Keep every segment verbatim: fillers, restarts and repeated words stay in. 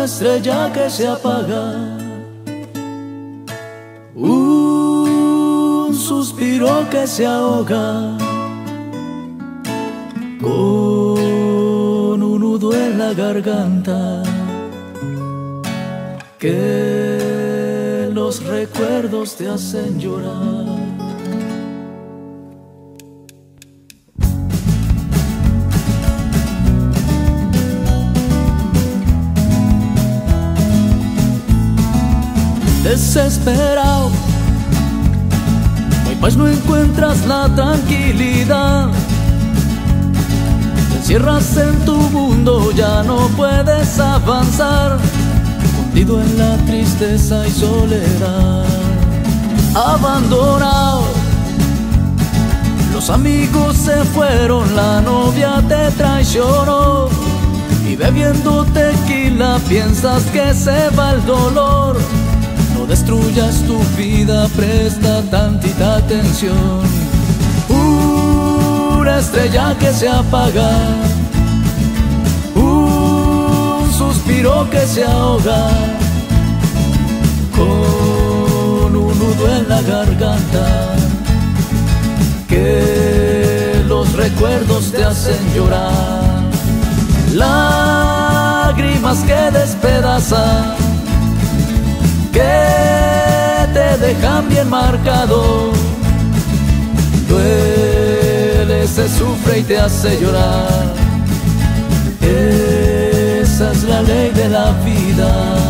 estrella que se apaga, un suspiro que se ahoga, con un nudo en la garganta, que los recuerdos te hacen llorar. Desesperado, no hay paz, no encuentras la tranquilidad. Te encierras en tu mundo, ya no puedes avanzar, hundido en la tristeza y soledad. Abandonado, los amigos se fueron, la novia te traicionó, y bebiendo tequila piensas que se va el dolor. No destruyas tu vida, presta tantita atención. Una estrella que se apaga, un suspiro que se ahoga, con un nudo en la garganta, que los recuerdos te hacen llorar. Lágrimas que despedazan, que te dejan bien marcado. Duele, se sufre y te hace llorar. Esa es la ley de la vida.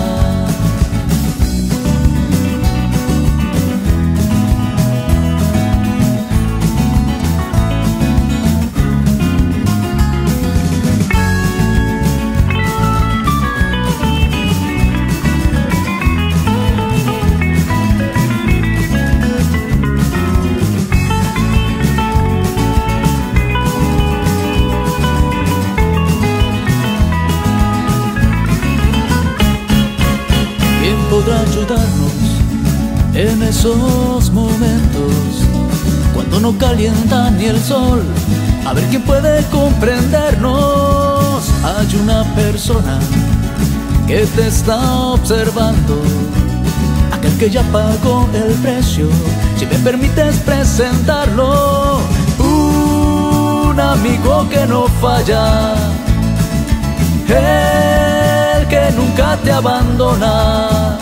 Podrá ayudarnos en esos momentos cuando no calienta ni el sol. A ver quién puede comprendernos. Hay una persona que te está observando, aquel que ya pagó el precio, si me permites presentarlo. Un amigo que no falla, el que nunca te abandona,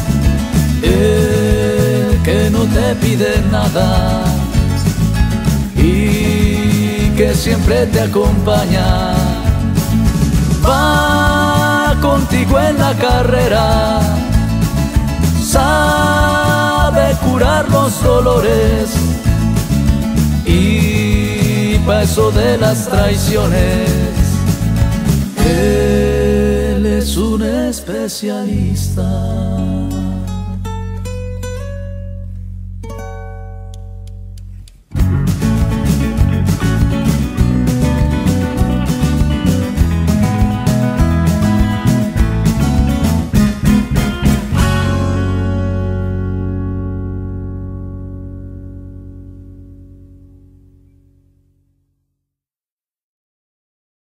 el que no te pide nada y que siempre te acompaña. Va contigo en la carrera, sabe curar los dolores, y pa' eso de las traiciones él es un especialista.